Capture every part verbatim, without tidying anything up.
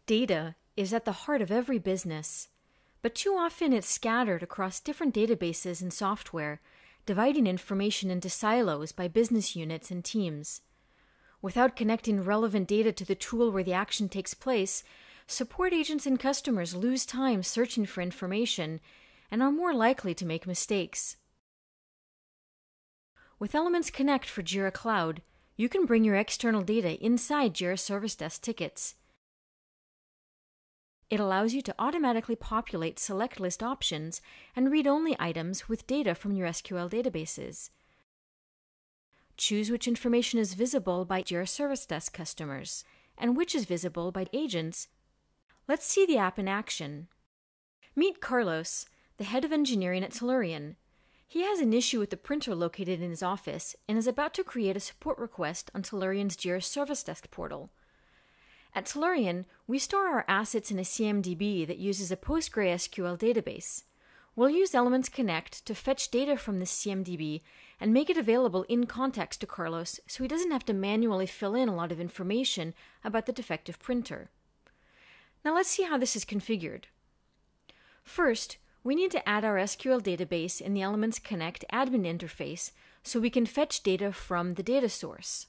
Data is at the heart of every business, but too often it's scattered across different databases and software, dividing information into silos by business units and teams. Without connecting relevant data to the tool where the action takes place, support agents and customers lose time searching for information and are more likely to make mistakes. With Elements Connect for Jira Cloud, you can bring your external data inside Jira Service Desk tickets. It allows you to automatically populate select list options and read-only items with data from your S Q L databases. Choose which information is visible by Jira Service Desk customers and which is visible by agents. Let's see the app in action. Meet Carlos, the head of engineering at Tellurian. He has an issue with the printer located in his office and is about to create a support request on Tellurian's Jira Service Desk portal. At Tellurian, we store our assets in a C M D B that uses a PostgreSQL database. We'll use Elements Connect to fetch data from this C M D B and make it available in context to Carlos so he doesn't have to manually fill in a lot of information about the defective printer. Now let's see how this is configured. First, we need to add our S Q L database in the Elements Connect admin interface so we can fetch data from the data source.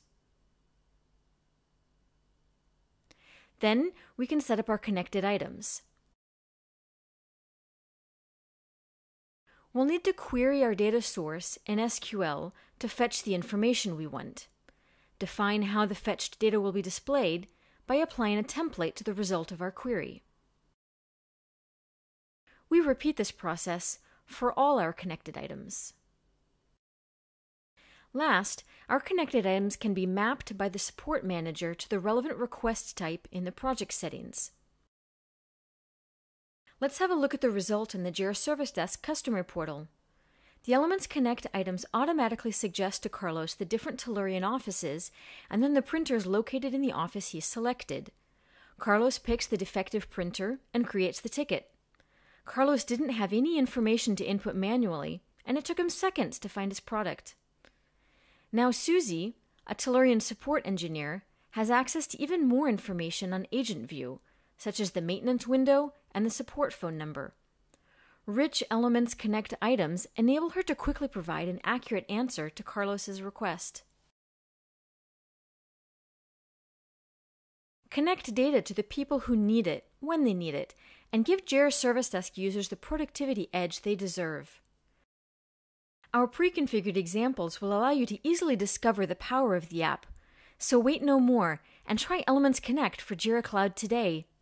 Then we can set up our connected items. We'll need to query our data source in S Q L to fetch the information we want. Define how the fetched data will be displayed by applying a template to the result of our query. We repeat this process for all our connected items. Last, our connected items can be mapped by the support manager to the relevant request type in the project settings. Let's have a look at the result in the Jira Service Desk customer portal. The Elements Connect items automatically suggest to Carlos the different Tellurian offices and then the printers located in the office he's selected. Carlos picks the defective printer and creates the ticket. Carlos didn't have any information to input manually, and it took him seconds to find his product. Now Susie, a Tellurian support engineer, has access to even more information on Agent View, such as the maintenance window and the support phone number. Rich Elements Connect items enable her to quickly provide an accurate answer to Carlos's request. Connect data to the people who need it, when they need it, and give Jira Service Desk users the productivity edge they deserve. Our pre-configured examples will allow you to easily discover the power of the app. So wait no more and try Elements Connect for Jira Cloud today.